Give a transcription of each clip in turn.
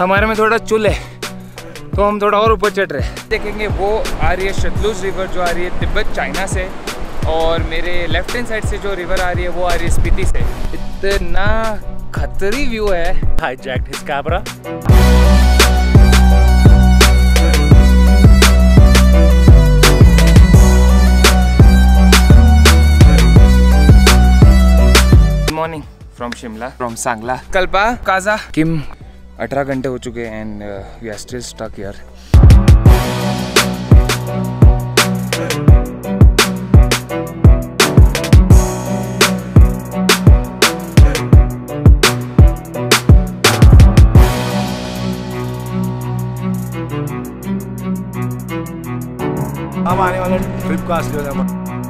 हमारे में थोड़ा चुल है तो हम थोड़ा और ऊपर चढ़ रहे हैं। देखेंगे वो आ रही है सतलुज रिवर जो आ रही है तिब्बत चाइना से, और मेरे लेफ्ट हैंड साइड से जो रिवर आ रही है वो आ रही है स्पीति से। इतना खतरी व्यू है। Hijacked his camera. Morning from Shimla, from Sangla, Kalpa, Kaza, किम। 18 घंटे हो चुके हैं and we are still stuck here. अब आने वाले ट्रिप का असली होगा।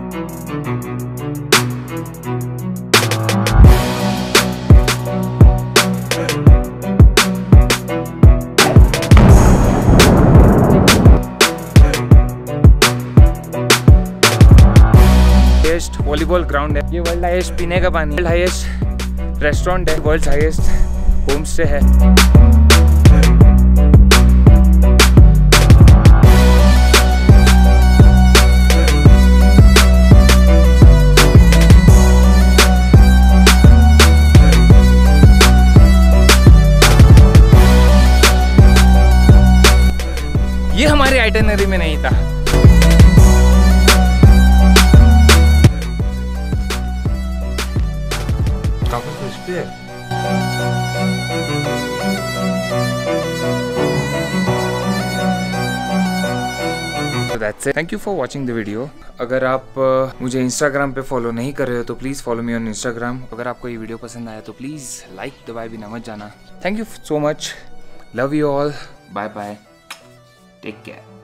वॉलीबॉल ग्राउंड है ये, वर्ल्ड हाईएस्ट पीने का पानी, वर्ल्ड हाईएस्ट रेस्टोरेंट है, वर्ल्ड हाईएस्ट होम स्टे है। ये हमारी आइटिनरी में नहीं था। काफी क्रिस्पी है। That's it. Thank you for watching the video. अगर आप मुझे इंस्टाग्राम पे फॉलो नहीं कर रहे हो तो please follow me on Instagram. अगर आपको ये वीडियो पसंद आया तो प्लीज़ लाइक दबाए बिना मत जाना। Thank you so much, love you all, bye bye, take care.